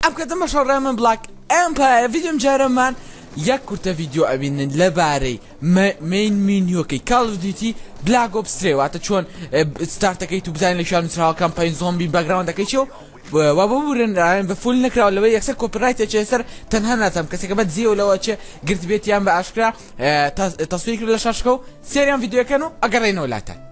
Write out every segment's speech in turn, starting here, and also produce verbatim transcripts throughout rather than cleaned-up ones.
ام كدم شر من بلاك امباير فيديو جارمان يك كرت فيديو ابين لباري مين مينيوكي كال اوف ديوتي بلاك اوبس ثري وقت شلون ستارت كيتو بزاين لشان نسرا كامبين زومبي باك جراوند كيشو وابورن بفول نكرا ولا يكسر كوبي رايت تشيسر تنهنا تم كسي كبد زي ولا واتش قلت بيت يام باشكرا تصوير كل شاشكو سيريان فيديو كانوا اقرينا ولا تاني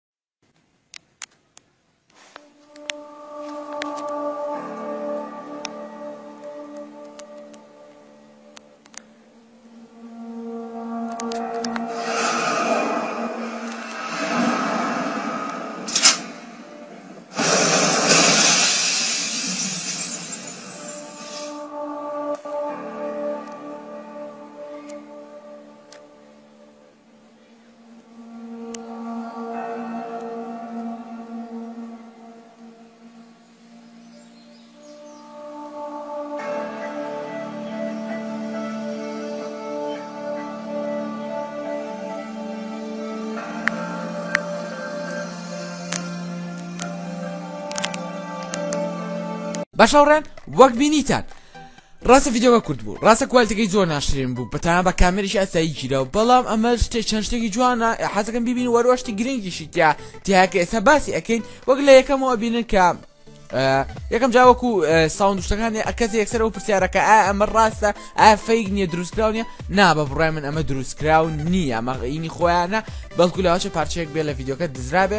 باشاورن وەک بینیتان ڕاستە ڤیدیۆکە کورت بوو ڕاستە کوالتیەکەی زۆر ناشرین بوو بەتەنها بە کامێرەی ئاسایی گیرەوە بەڵام ئەمە شتێک چەند شتێکی جوانە حەزەکەم بیبین وەروە شتی گرنگیشی تیا تیاکە ئێستا باسی ئەکەین وەک لە یەکەمەوە بینن کە یەکەم جا وەکو ساوند شتەکان کەسێک یەکسەرەوە پرسیارەکە ئا ئەمە ڕاستە ئا فەیک نییە دروستکراو نییە نا بە بڕای من ئەمە دروستکراو نییە ئەمە ئینی خۆیانە بەڵکو لەواشە پارچەیەک بێ لە ڤیدیۆکە دزرابێ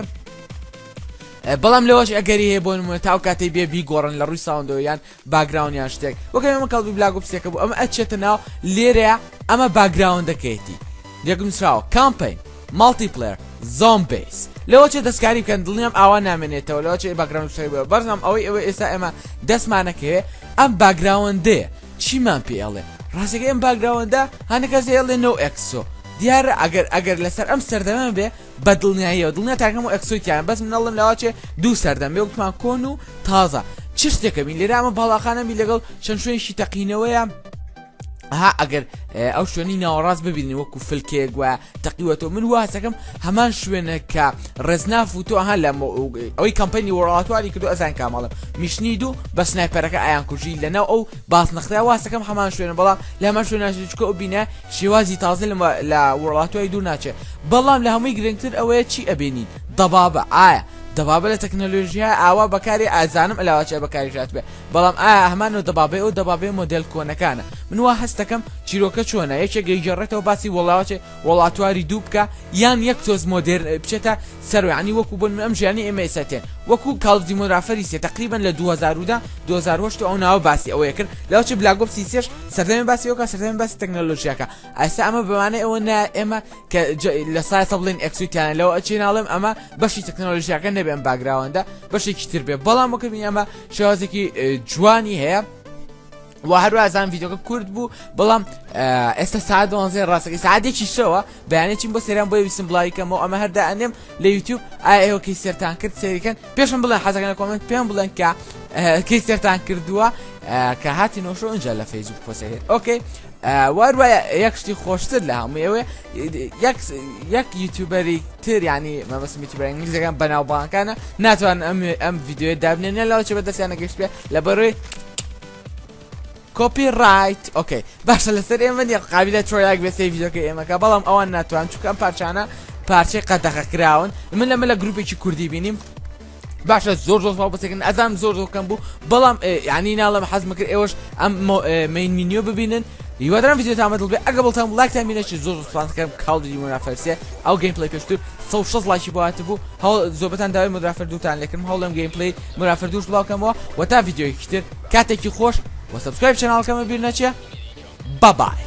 بەڵام لەوەش ئەگەری هەیە بۆ نمونە تاو کاتەی بێ بیگۆڕن لە ڕووی ساوندەوە یان باگراونیان شتێک وەکە ئێمە کەڵبی بلاک ئۆپسێکە بوو ئەمە ئەچێتە ناو لێرەیە ئەمە باگراوندەکەیەتی یەکم نووسراوە کامپین مالتیپلەر زۆمبیس لەوە چێ دەستکاری بکەن دڵنیام ئاوا نامێنێتەوە لەوە چێ باگراوند شتێک بێ بەرزام ئەوەی ئەوە ئێستا ئێمە دەستمانەکەوێ ئەم باگراوندەیە چیمان پێ ئەڵێ ڕاستەکە ئەم باگراوندە هەندێک کەس ئەڵێ نو ئەکسۆ دیارە ئەگەر ئەگەر لەسەر ئەم سەردەمە بێ بە دڵنیاییەوە دڵنیا تاکەم و ئەکسۆیتیان بەس منەڵم لەواچێ دوو سەردەم بێ وەکتمان کۆن و تازە چ شتێکەبین لێرە ئەمە باڵاخانەمی لەگەڵ چەند شوێنشی تەقینەوەیە ها ئەگەر ئەو شوێنی ناوەڕاست ببینین وەکو فلکێک وە تەقیوەتەوە من واسەکەم هەمان شوێنە کە ڕێزناف و تۆ ئەها لە ئەوەی کەمپەنی وڵاتواری کردو ئەزان کامەڵم میشنید و بە سنایپەرەکە ئایان کوژی لەناو ئەو باسنەخرا واسەکەم هەمان شوێنە بەڵام لە هەمان شوێنە چکە ئەو بینە شێوازی تازە لە وڵاتواری دوور ناچێت بەڵام لە هەمووی گرنگتر ئەوەیە چی ئەبینین دەبابە ئایا دەبابە لە تەکنۆلۆژیا ئاوا بەکاری ئازانم ئەلاواچە بەکاریشات بێ بەڵام ئایا هەمانەوە دەبابێ ئەو دەبابێ مۆدێل کۆنەکانە من وا هەستەکەم چیرۆکە چۆنە یەکێک گەیجێڕێتەوە باسی وڵاوچێ وڵاتواری دوو بکە یان یەک تۆز مۆدێر بچێتە سەروانی وەکو بۆن ئەم ژیانی ئێمە ئێساتێن وەکو کاڵفدی مۆرافەری سێ تقریبان لە دوو هەزار و دا دوو هەزار و هەشت ئەو ناوە باسی ئەوەیە کرد لەوچ بلاک ئۆپس سێش سەردەمی باسی ئەوکە سەردەمی باسی تەکنۆلۆژیاکە ئەستا ئەمە بەوانەیە ئەوە نا ئێمە کە لە سایتە بڵێن ئەکسویتیانە لەوە ئەچێناڵێم ئەمە بەشی تەکنۆلۆژیاکە نەبێن باگراوەندە بەشێکی تر بێ بەڵام وەکە بینی ئەمە شێوازێکی جوانی هەیە و هەروە ئازان ڤیدیۆکە کورت بوو بەڵام ئێستا ساعت دوانزە ڕاستەکەی ساعتێکی شەوە بەیانێکیم بۆ سەریان بۆ ویستم بڵاویکەمەوە ئەمە هەردا ئەنێم لە یوتیوب ئایا ئێوە کەی سەرتان کرد سەریکەن پێشم بڵێن حەزەکەن لە کۆمنت پێم بڵێن کە کەی سەرتان کردووە کە هاتی نۆشۆ ئەنجا لە فەیسبوک پۆستێت ئۆکەی وەروایە یەک شتی خۆشتر لە هەموو ئێوێ یەک یوتیوبەری تر ینی مەبەستم یوتیوبەر ئینگلیزیەکان بەناوبانگەکانە ناتوان ئەم ڤیدیۆیە دابنێنە لەوە چێ بەدەستیان نەگەشت بێ لەبەرەوەی کۆپی ڕایت ئۆکەی باشە لەسەر ئێمە نیە قابلە ترۆیاک بێ سەی ڤیدیۆکە ئێمەکە بەڵام ئەوان ناتوان چونکە ئەم پارچانە پارچەی قەدەغەکراون من لەمە لە گروپێکی کوردی بینیم باشە زۆر زۆر بەسێکن ئەزانم زۆر زۆرکەم بوو بەڵام یعنی ناڵەم حەزم کرد ئێوەش ئەم مین مینیۆ ببینن هیوادارم ڤیدیۆتان بەدڵ بێ ئەگە بڵتان لاایکتان بینێکی زۆر سوپاسەکەم کاڵ دوی مۆرافەرسێ ئەو گەیم پڵی پێشتر سە و شەش لایکی بۆ هاتبوو هەوڵ زۆربەتان داوای مۆرافەر دووتان لێکردم هەوڵم گەیم پڵی مۆرافەر دووش بڵاوکەمەوە و تا ڤیدیۆیەکی تر کاتێکی خۆش و سبسکرایب چەناڵەکەمە بیر نەچێ بە بای